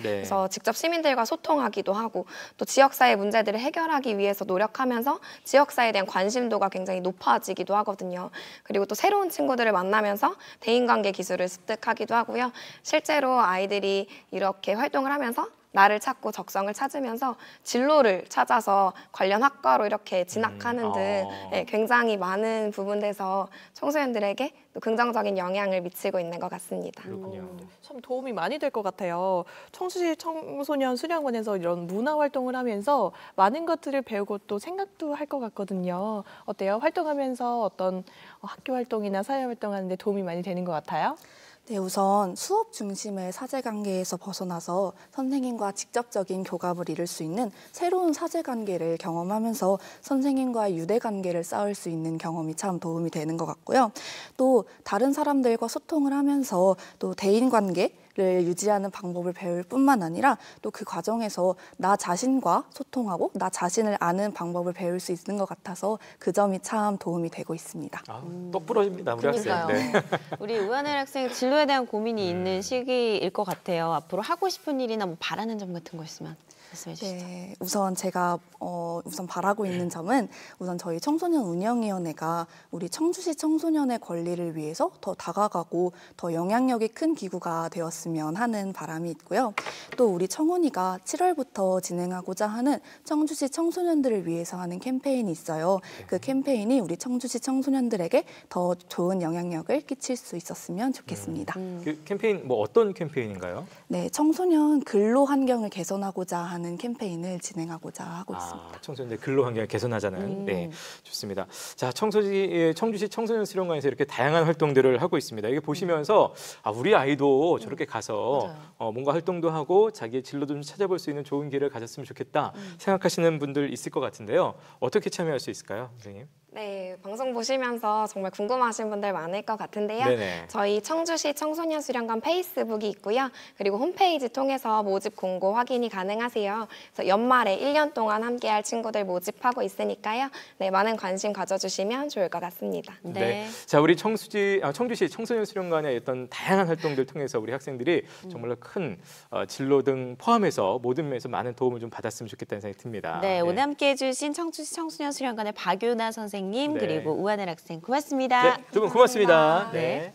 네. 그래서 직접 시민들과 소통하기도 하고 또 지역사회 문제들을 해결하기 위해서 노력하면서 지역사회에 대한 관심도가 굉장히 높아지기도 하거든요. 그리고 또 새로운 친구들을 만나면서 대인관계 기술을 습득하기도 하고요. 실제로 아이들이 이렇게 활동을 하면서 나를 찾고 적성을 찾으면서 진로를 찾아서 관련 학과로 이렇게 진학하는 등 어. 네, 굉장히 많은 부분에서 청소년들에게 또 긍정적인 영향을 미치고 있는 것 같습니다. 그렇군요. 참 도움이 많이 될 것 같아요. 청주시 청소년 수련관에서 이런 문화 활동을 하면서 많은 것들을 배우고 또 생각도 할 것 같거든요. 어때요? 활동하면서 어떤 학교 활동이나 사회 활동하는 데 도움이 많이 되는 것 같아요? 네, 우선 수업 중심의 사제관계에서 벗어나서 선생님과 직접적인 교감을 이룰 수 있는 새로운 사제관계를 경험하면서 선생님과의 유대관계를 쌓을 수 있는 경험이 참 도움이 되는 것 같고요. 또 다른 사람들과 소통을 하면서 또 대인관계 를 유지하는 방법을 배울 뿐만 아니라 또 그 과정에서 나 자신과 소통하고 나 자신을 아는 방법을 배울 수 있는 것 같아서 그 점이 참 도움이 되고 있습니다. 아, 똑 부러집니다, 우리 학생. 네. 우리 우한엘 학생 진로에 대한 고민이 있는 시기일 것 같아요. 앞으로 하고 싶은 일이나 뭐 바라는 점 같은 거 있으면 말씀해 주시죠. 네, 우선 제가 어, 우선 바라고 있는 점은 우선 저희 청소년 운영위원회가 우리 청주시 청소년의 권리를 위해서 더 다가가고 더 영향력이 큰 기구가 되었으면 하는 바람이 있고요. 또 우리 청운위가 칠월부터 진행하고자 하는 청주시 청소년들을 위해서 하는 캠페인이 있어요. 그 캠페인이 우리 청주시 청소년들에게 더 좋은 영향력을 끼칠 수 있었으면 좋겠습니다. 음. 그 캠페인 뭐 어떤 캠페인인가요? 네, 청소년 근로 환경을 개선하고자 하는 캠페인을 진행하고자 하고 아, 있습니다. 청소년들 근로 환경을 개선하자는. 음. 네, 좋습니다. 자, 청소시 청주시 청소년 수련관에서 이렇게 다양한 활동들을 하고 있습니다. 이게 보시면서 아, 우리 아이도 저렇게 가서 어, 뭔가 활동도 하고 자기의 진로도 좀 찾아볼 수 있는 좋은 기회를 가졌으면 좋겠다 음. 생각하시는 분들 있을 것 같은데요. 어떻게 참여할 수 있을까요, 선생님? 네, 방송 보시면서 정말 궁금하신 분들 많을 것 같은데요. 네네. 저희 청주시 청소년 수련관 페이스북이 있고요. 그리고 홈페이지 통해서 모집 공고 확인이 가능하세요. 그래서 연말에 일 년 동안 함께할 친구들 모집하고 있으니까요. 네, 많은 관심 가져주시면 좋을 것 같습니다. 네. 네. 자, 우리 청수지, 아, 청주시 청소년 수련관의 어떤 다양한 활동들 통해서 우리 학생들이 정말로 큰 어, 진로 등 포함해서 모든 면에서 많은 도움을 좀 받았으면 좋겠다는 생각이 듭니다. 네, 오늘 함께해주신 청주시 청소년 수련관의 박유나 선생님 네. 그리고 우한엘 학생 고맙습니다. 네, 두 분 고맙습니다. 네. 네.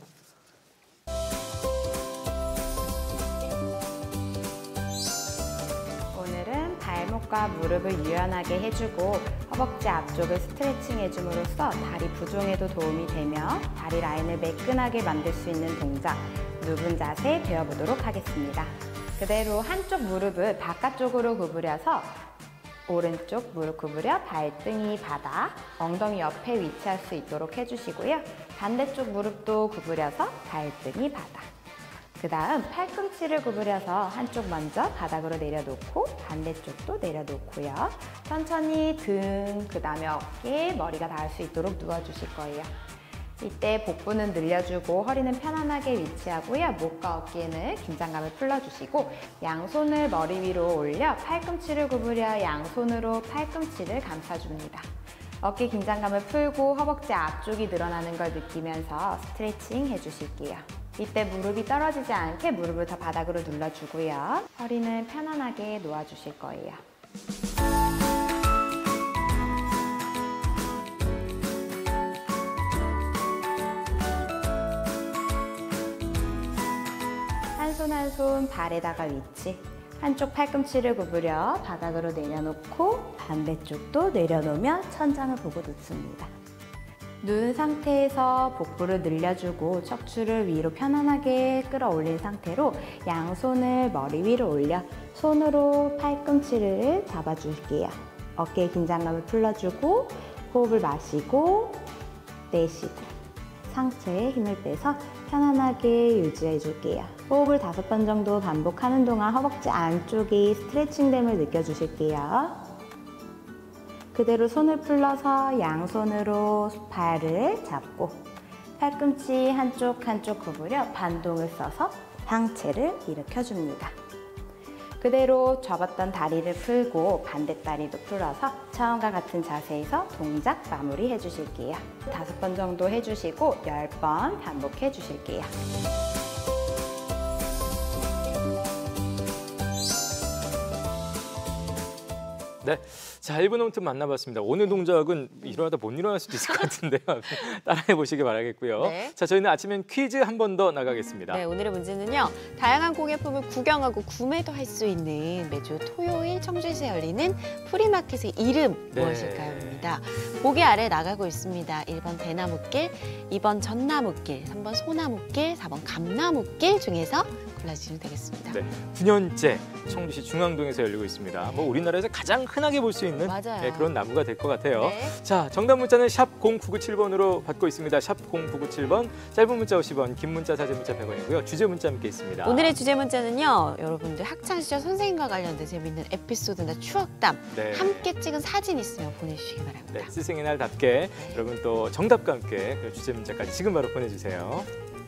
오늘은 발목과 무릎을 유연하게 해주고 허벅지 앞쪽을 스트레칭 해줌으로써 다리 부종에도 도움이 되며 다리 라인을 매끈하게 만들 수 있는 동작 누분 자세 배워보도록 하겠습니다. 그대로 한쪽 무릎을 바깥쪽으로 구부려서 오른쪽 무릎 구부려 발등이 바닥, 엉덩이 옆에 위치할 수 있도록 해주시고요. 반대쪽 무릎도 구부려서 발등이 바닥. 그 다음 팔꿈치를 구부려서 한쪽 먼저 바닥으로 내려놓고 반대쪽도 내려놓고요. 천천히 등, 그 다음에 어깨, 머리가 닿을 수 있도록 누워주실 거예요. 이때 복부는 늘려주고 허리는 편안하게 위치하고요. 목과 어깨는 긴장감을 풀어주시고 양손을 머리 위로 올려 팔꿈치를 구부려 양손으로 팔꿈치를 감싸줍니다. 어깨 긴장감을 풀고 허벅지 앞쪽이 늘어나는 걸 느끼면서 스트레칭 해주실게요. 이때 무릎이 떨어지지 않게 무릎을 더 바닥으로 눌러주고요. 허리는 편안하게 놓아주실 거예요. 한 손 한 손 발에다가 위치, 한쪽 팔꿈치를 구부려 바닥으로 내려놓고 반대쪽도 내려놓으며 천장을 보고 눕습니다. 누운 상태에서 복부를 늘려주고 척추를 위로 편안하게 끌어올린 상태로 양손을 머리 위로 올려 손으로 팔꿈치를 잡아줄게요. 어깨에 긴장감을 풀어주고 호흡을 마시고 내쉬고 상체에 힘을 빼서 편안하게 유지해 줄게요. 호흡을 다섯 번 정도 반복하는 동안 허벅지 안쪽이 스트레칭됨을 느껴주실게요. 그대로 손을 풀러서 양손으로 발을 잡고 팔꿈치 한쪽 한쪽 구부려 반동을 써서 상체를 일으켜줍니다. 그대로 접었던 다리를 풀고 반대 다리도 풀어서 처음과 같은 자세에서 동작 마무리 해주실게요. 다섯 번 정도 해주시고 열 번 반복해 주실게요. 네, 자 일 분 홈트 만나봤습니다. 오늘 동작은 일어나다 못 일어날 수도 있을 것 같은데요. 따라해 보시기 바라겠고요. 네. 자 저희는 아침엔 퀴즈 한 번 더 나가겠습니다. 네, 오늘의 문제는요. 다양한 공예품을 구경하고 구매도 할 수 있는 매주 토요일 청주시에 열리는 프리마켓의 이름 네. 무엇일까요?입니다. 보기 아래 나가고 있습니다. 일 번 대나무길, 이 번 전나무길, 삼 번 소나무길, 사 번 감나무길 중에서 골라주시면 되겠습니다. 네, 구 년째 청주시 중앙동에서 열리고 있습니다. 뭐 우리나라에서 가장 흔하게 볼 수 있는 네, 그런 나무가 될 것 같아요. 네. 자, 정답 문자는 샵 공구구칠 번으로 받고 있습니다. 샵 공구구칠 번, 짧은 문자 오십 원, 긴 문자, 사진 문자 백 원이고요. 주제 문자 함께 있습니다. 오늘의 주제 문자는요. 여러분들 학창시절 선생님과 관련된 재미있는 에피소드나 추억담, 네. 함께 찍은 사진 있으면 보내주시기 바랍니다. 네, 스승의 날답게 여러분 또 정답과 함께 그 주제 문자까지 지금 바로 보내주세요.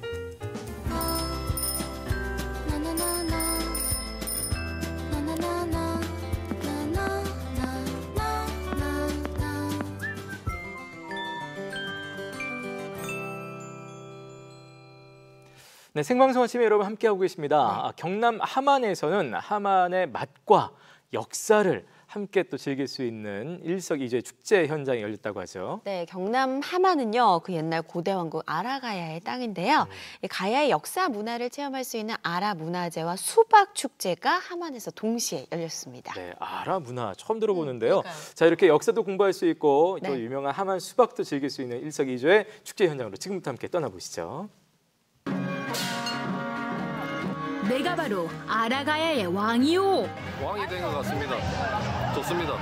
네, 생방송 아침에 여러분 함께하고 계십니다. 아, 경남 함안에서는 함안의 맛과 역사를 함께 또 즐길 수 있는 일석이조의 축제 현장이 열렸다고 하죠. 네, 경남 함안은요, 그 옛날 고대 왕국 아라가야의 땅인데요. 음. 이 가야의 역사 문화를 체험할 수 있는 아라 문화제와 수박 축제가 함안에서 동시에 열렸습니다. 네, 아라 문화 처음 들어보는데요. 음, 자, 이렇게 역사도 공부할 수 있고 또 네. 유명한 함안 수박도 즐길 수 있는 일석이조의 축제 현장으로 지금부터 함께 떠나보시죠. 내가 바로 아라가야의 왕이오. 왕이 된 것 같습니다. 좋습니다.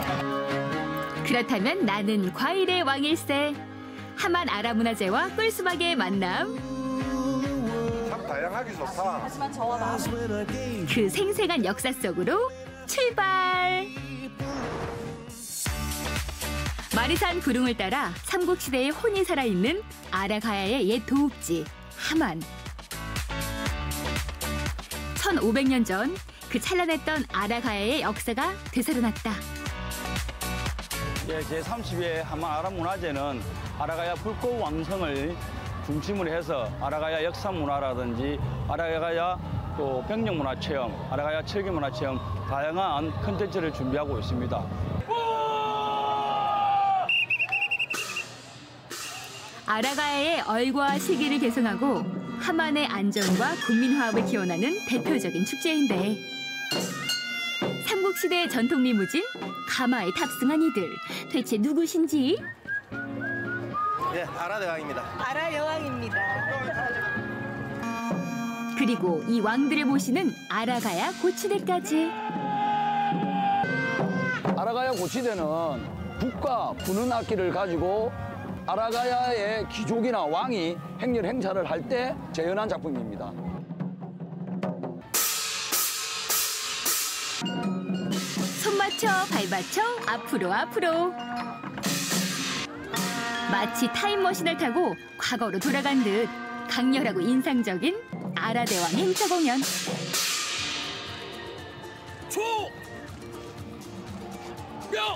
그렇다면 나는 과일의 왕일세. 함안 아라문화제와 꿀수박의 만남. 참 다양하기 좋다. 하지만 저와 나 그 생생한 역사 속으로 출발. 마리산 부릉을 따라 삼국시대의 혼이 살아있는 아라가야의 옛 도읍지 함안. 천오백 년 전 그 찬란했던 아라가야의 역사가 되살아났다. 예, 제삼십 회 함안 아라문화제는 아라가야 불꽃 왕성을 중심으로 해서 아라가야 역사 문화라든지 아라가야 또 병력 문화 체험, 아라가야 철기 문화 체험 다양한 콘텐츠를 준비하고 있습니다. 아라가야의 얼과 시기를 개성하고 함안의 안전과 국민화합을 기원하는 대표적인 축제인데 삼국시대 전통 리무진 가마에 탑승한 이들 대체 누구신지? 네, 아라 여왕입니다. 아라 여왕입니다. 그리고 이 왕들을 모시는 아라가야 고치대까지. 아라가야 고치대는 북과 부는 악기를 가지고 아라가야의 귀족이나 왕이 행렬 행사를 할 때 재현한 작품입니다. 손 맞춰 발 맞춰 앞으로 앞으로. 마치 타임머신을 타고 과거로 돌아간 듯 강렬하고 인상적인 아라대왕 행사 공연. 초! 명!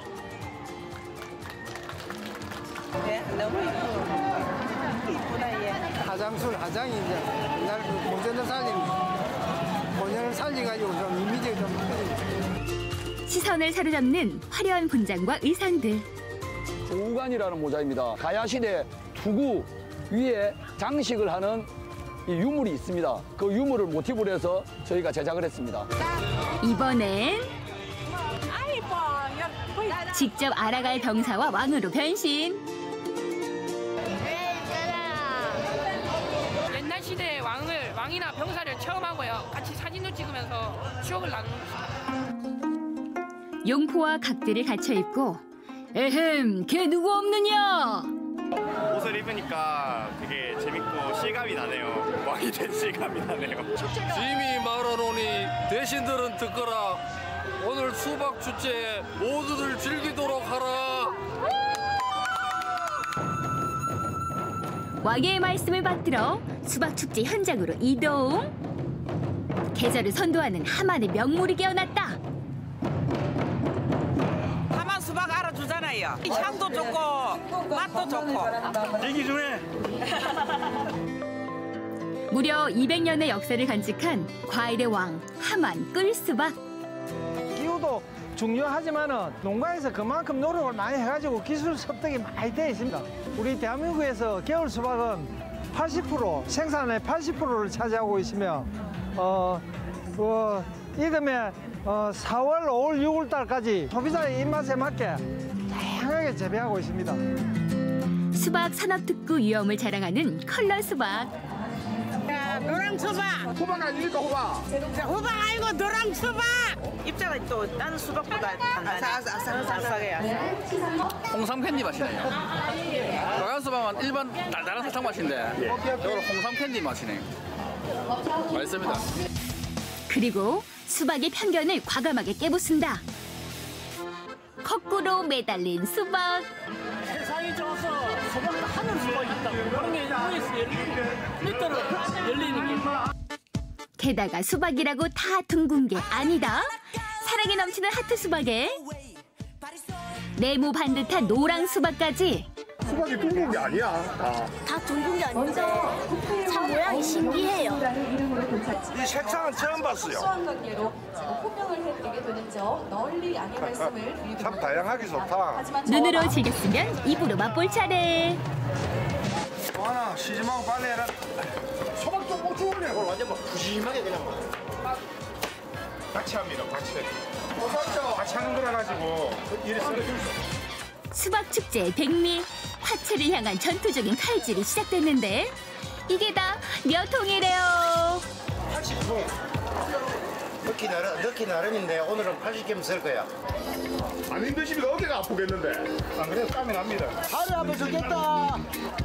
네, 너무 이쁘, 이쁘다, 얘. 하장술, 하장이 이제 옛날 그 고전을 살린, 고전을 살려가지고 좀 이미지가 좀 크지. 시선을 사로잡는 화려한 분장과 의상들. 우간이라는 모자입니다. 가야시대 투구 위에 장식을 하는 이 유물이 있습니다. 그 유물을 모티브로 해서 저희가 제작을 했습니다. 이번엔 직접 아라가야 병사와 왕으로 변신. 옛날 시대의 왕을, 왕이나 병사를 체험하고요. 같이 사진도 찍으면서 추억을 나누는 것입니다. 용포와 각들을 갖춰 입고 에헴, 걔 누구 없느냐? 옷을 입으니까 되게 재밌고 실감이 나네요. 왕이 된 실감이 나네요. 짐이 말하노니 대신들은 듣거라. 오늘 수박 축제에 모두들 즐기도록 하라. 왕의 말씀을 받들어 수박축제 현장으로 이동. 계절을 선도하는 함안의 명물이 깨어났다. 함안 수박 알아주잖아요. 향도 좋고 맛도 좋고. 대기 중에. 무려 이백 년의 역사를 간직한 과일의 왕 함안 꿀수박. 기후도 중요하지만은 농가에서 그만큼 노력을 많이 해가지고 기술 습득이 많이 돼 있습니다. 우리 대한민국에서 겨울 수박은 팔십 퍼센트 생산의 팔십 퍼센트를 차지하고 있으며 어, 어 이듬해 어, 사월, 오월, 유월 달까지 소비자의 입맛에 맞게 다양하게 재배하고 있습니다. 수박 산업특구 위험을 자랑하는 컬러 수박. 야, 노랑 수박. 호박 아닙니까, 호박? 호박 아니고 노랑 수박. 입자가 또 다른 수박보다 아삭아삭해요. 홍삼 캔디 맛이네요. 노란 수박은 일반 달달한 사탕 맛인데 이거는 홍삼 캔디 맛이네요. 맛있습니다. 그리고 수박의 편견을 과감하게 깨부순다. 거꾸로 매달린 수박. 세상이 좋아서 수박도 하늘 수박이 있다고. 그런 게 유에서 밀도로 열리는 게. 게다가 수박이라고 다 둥근 게 아니다. 사랑이 넘치는 하트 수박에 네모 반듯한 노랑 수박까지. 수박이 둥근 게 아니야. 아. 다 둥근 게 아닌데 참 모양이 신기해요. 이 색상은 처음 봤어요. 수학관계로 호명을 해드리게 되는죠. 널리 양해 말씀을 드리도록 참 다양하기 좋다. 눈으로 즐겼으면 입으로 맛볼 차례. 하나 쉬지 말고 빨리 해라. 소박 좀 못 주우네. 이걸 완전 막 부심하게 그냥 막. 같이 합니다. 같이. 같이 하는 거라 가지고 이랬어요. 수박 축제 백미. 화채를 향한 전투적인 칼질이 시작됐는데 이게 다 몇 통이래요. 팔십 통. 넣기 나름, 넣기 나름인데 오늘은 팔십 개 쓸 거야. 안 힘드시면 어깨가 아프겠는데. 안 그래도 땀이 납니다. 하루 한번 죽겠다.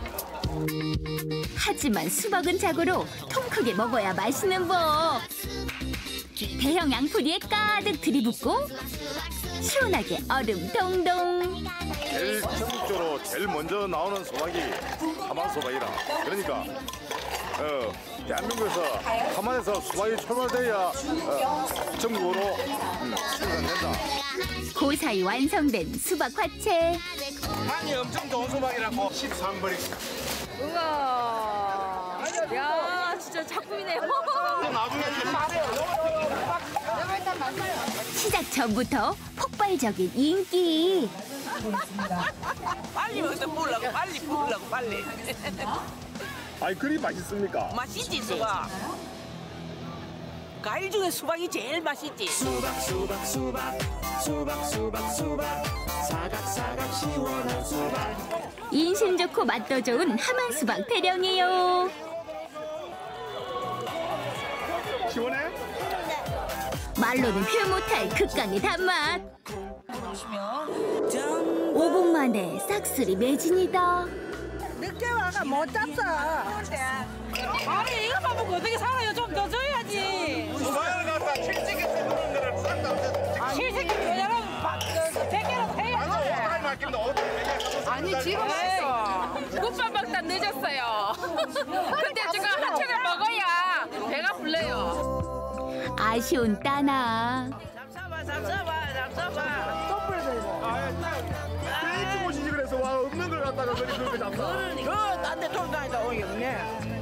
하지만 수박은 자고로 통 크게 먹어야 맛있는 법. 대형 양푸리에 가득 들이붓고 시원하게 얼음 동동. 제일 전국적으로 제일 먼저 나오는 소박이 하만 소박이라. 그러니까 어, 대한민국에서 하만에서 수박이 출발돼야 어, 전국으로 음, 생산된다. 고사히 완성된 수박 화채. 향이 엄청 좋은 수박이라고. 십삼 벌이. 우와. 야, 진짜 작품이네요. 나중에 시작 전부터 폭발적인 인기. 빨리 먹다 먹으려고 빨리 먹으려고 빨리. 아니 그리 맛있습니까? 맛있지 수박. 과일 중에 수박이 제일 맛있지. 수박 수박 수박 수박 수박 수박 사각사각 시원한 수박. 인심 좋고 맛도 좋은 하만 수박 대령이에요. 시원해? 말로는 표현 못할 극강의 단맛. 오 분 만에 싹쓸이 매진이다. 늦게 와가 못 잡어. 아니 이것만 먹고 어떻게 살아요? 좀 더 줘야지. 수박을 갖다 칠십개 쓰는 거를 싼다. 칠십개 그냥 백 개로 해야지. 아니 지금 국밥 먹다 늦었어요. 근데 지금 한쪽을 먹어야 배가 불러요. 아쉬운 따나. 잡숴봐 잡숴봐 잡숴봐. 페이지 보시지 그래서 와 없는 걸 갖다가 그리 그렇게 잡다. 그딴데 돌다니다 오기 없네.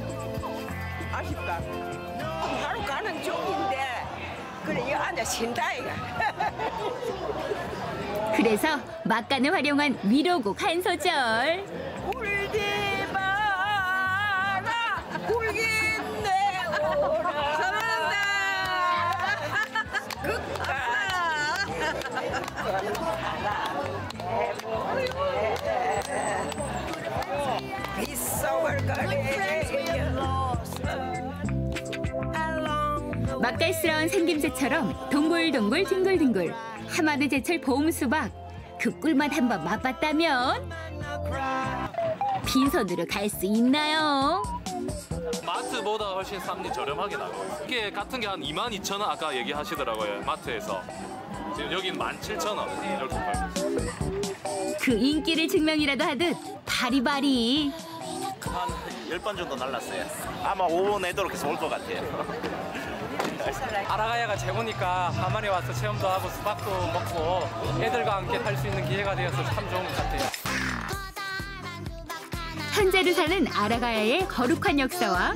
아쉽다. 하루 가는 중인데 그래 이거 앉아 쉰다 이거. 그래서 막간을 활용한 위로곡 한 소절. 울지 마라 울긴내 오라 사랑한다 맛깔스러운 생김새처럼 동글동글 딩글딩글 하마드 제철 봄 수박. 그 꿀맛 한번 맛봤다면 빈손으로 갈 수 있나요? 마트보다 훨씬 쌉니 저렴하게 나가요. 이게 같은 게 한 이만 이천 원 아까 얘기하시더라고요. 마트에서. 지금 여긴 만 칠천 원 이렇게 팔고. 그 인기를 증명이라도 하듯 바리바리. 한 열 번 정도 날랐어요. 아마 오 번 내도록 해서 올 것 같아요. 아라가야가 제보니까 하만에 와서 체험도 하고 수박도 먹고 애들과 함께 할 수 있는 기회가 되어서 참 좋은 것 같아요. 현재를 사는 아라가야의 거룩한 역사와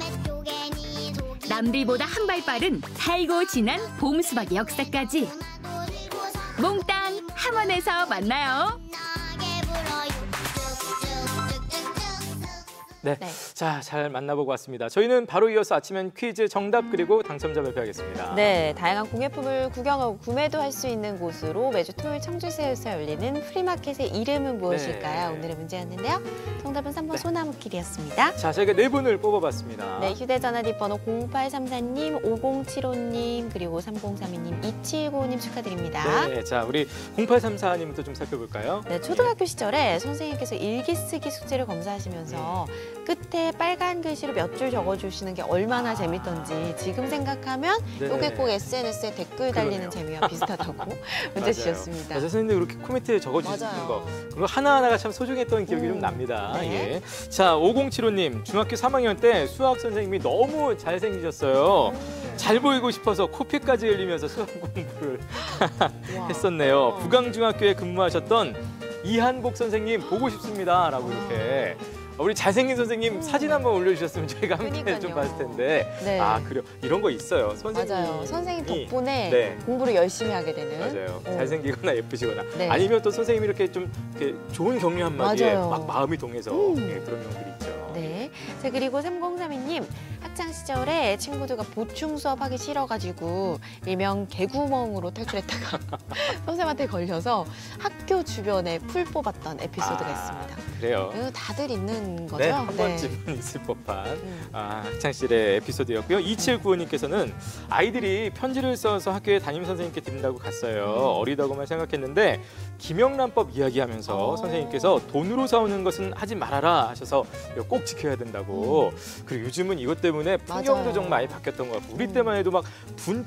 남들보다 한 발 빠른 살고 진한 봄 수박의 역사까지 몽땅 함원에서 만나요. 네. 네. 자, 잘 만나보고 왔습니다. 저희는 바로 이어서 아침엔 퀴즈 정답 그리고 당첨자 발표하겠습니다. 네, 다양한 공예품을 구경하고 구매도 할 수 있는 곳으로 매주 토요일 청주시에서 열리는 프리마켓의 이름은 무엇일까요? 네. 오늘의 문제였는데요. 정답은 삼 번 네. 소나무길이었습니다. 자, 저희가 네 분을 뽑아봤습니다. 네, 휴대전화 뒷번호 공팔삼사 님, 오공칠오 님, 그리고 삼공삼이 님, 이칠구오 님 축하드립니다. 네, 자, 우리 공팔삼사 님부터 좀 살펴볼까요? 네, 초등학교 시절에 선생님께서 일기 쓰기 숙제를 검사하시면서 네. 끝에 빨간 글씨로 몇 줄 적어주시는 게 얼마나 아. 재밌던지 지금 생각하면 네. 이게 꼭 에스엔에스에 댓글 달리는 그러네요. 재미와 비슷하다고 문제 주셨습니다. 맞아요. 선생님들 그렇게 코멘트에 적어주시는 거 그거 하나하나가 참 소중했던 기억이 음. 좀 납니다. 네. 예. 자, 오공칠오 님 중학교 삼 학년 때 수학 선생님이 너무 잘생기셨어요. 음. 잘 보이고 싶어서 코피까지 흘리면서 수학 공부를 했었네요. 부강중학교에 근무하셨던 이한복 선생님 보고 싶습니다. 라고 이렇게. 우리 잘생긴 선생님 음. 사진 한번 올려주셨으면 저희가 함께 그러니까요. 좀 봤을 텐데 네. 아 그래요 이런 거 있어요 선생님 맞아요 선생님 덕분에 네. 공부를 열심히 하게 되는 맞아요 오. 잘생기거나 예쁘시거나 네. 아니면 또 선생님이 이렇게 좀 이렇게 좋은 격려 한마디에 막 마음이 동해서 음. 네, 그런 경우들이 있죠. 네. 자 그리고 삼공삼이 님 학창 시절에 친구들과 보충 수업하기 싫어가지고 일명 개구멍으로 탈출했다가 선생님한테 걸려서 학교 주변에 풀 뽑았던 에피소드가 아, 있습니다. 그래요? 다들 있는 거죠? 네, 한 번쯤은 네. 있을 법한 음. 아, 학창 시절의 에피소드였고요. 이칠구오 님께서는 아이들이 편지를 써서 학교에 담임 선생님께 드린다고 갔어요. 음. 어리다고만 생각했는데 김영란법 이야기하면서 오. 선생님께서 돈으로 사오는 것은 하지 말아라 하셔서 꼭 지켜야 된다고. 음. 그리고 요즘은 이것 때문에 풍경도 맞아요. 좀 많이 바뀌었던 것 같고 우리 음. 때만 해도 막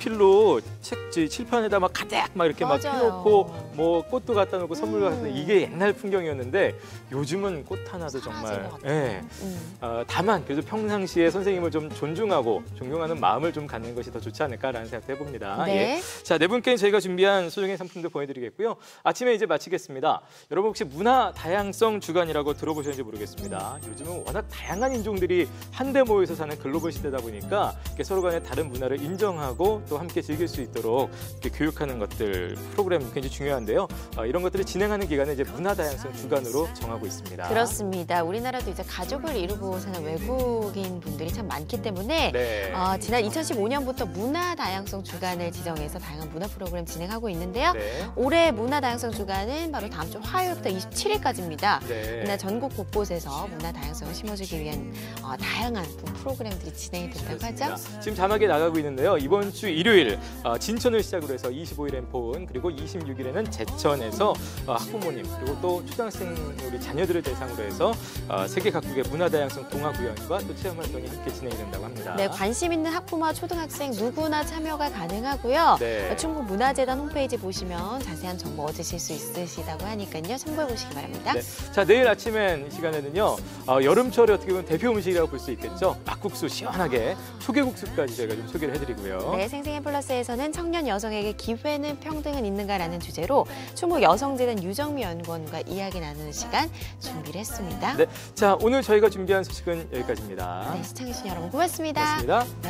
분필로 책 칠판에다 막 가득 막 이렇게 맞아요. 막 펴놓고 뭐 꽃도 갖다 놓고 선물 갖다 놓고 이게 옛날 풍경이었는데 요즘은 꽃 하나도 정말 예. 음. 어, 다만 그래도 평상시에 선생님을 좀 존중하고 존경하는 마음을 좀 갖는 것이 더 좋지 않을까라는 생각도 해봅니다. 네. 예. 자, 네 분께 저희가 준비한 소정의 상품도 보여드리겠고요. 아침에 이제 마치겠습니다. 여러분 혹시 문화 다양성 주간이라고 들어보셨는지 모르겠습니다. 요즘은 워낙 다양한 인종들이 한데 모여서 사는 글로벌 시대다 보니까 이렇게 서로 간의 다른 문화를 인정하고 또 함께 즐길 수 있도록 이렇게 교육하는 것들 프로그램 굉장히 중요한데요. 어, 이런 것들을 진행하는 기간을 이제 문화 다양성 주간으로 정하고 있습니다. 그렇습니다. 우리나라도 이제 가족을 이루고 사는 외국인 분들이 참 많기 때문에 네. 어, 지난 이천십오 년부터 문화 다양성 주간을 지정해서 다양한 문화 프로그램 진행하고 있는데요. 네. 올해 문화 다양성 주간은 바로 다음 주 화요일부터 이십칠 일까지입니다. 네. 이날 전국 곳곳에서 문화 다양성을 심어주기 위한 어, 다양한 프로그램들이 진행이 된다고 하죠. 지금 자막에 나가고 있는데요. 이번 주 일요일 어, 진천을 시작으로 해서 이십오 일엔 포은 그리고 이십육 일에는 제천에서 어, 학부모님 그리고 또 초등학생 우리 자녀들을 대상으로 해서 어, 세계 각국의 문화 다양성 동화 구연과 또 체험 활동이 함께 진행이 된다고 합니다. 네, 관심 있는 학부모와 초등학생 누구나 참여가 가능하고요. 네. 충북문화재단 홈페이지 보시면 자세한 정보 얻으실 수 있으시다고 하니까요. 참고해 보시기 바랍니다. 네. 자, 내일 아침엔 이 시간에는요. 어, 여름철에 어떻게 보면 대표 음식이라고 볼 수 있겠죠. 막국수 시원하게 초계국수까지 저희가 좀 소개를 해드리고요. 네, 생생한 플러스에서는 청년 여성에게 기회는 평등은 있는가라는 주제로 충북 여성재단 유정미 연구원과 이야기 나누는 시간 준비를 했습니다. 네, 자 오늘 저희가 준비한 소식은 여기까지입니다. 네, 시청해주신 여러분 고맙습니다. 고맙습니다.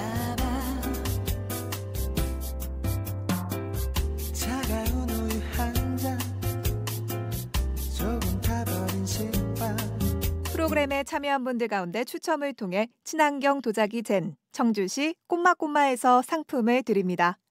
차가운 우유 한 잔 조금 타버린 식빵 프로그램에 참여한 분들 가운데 추첨을 통해 친환경 도자기 젠 청주시 꼬마꼬마에서 상품을 드립니다.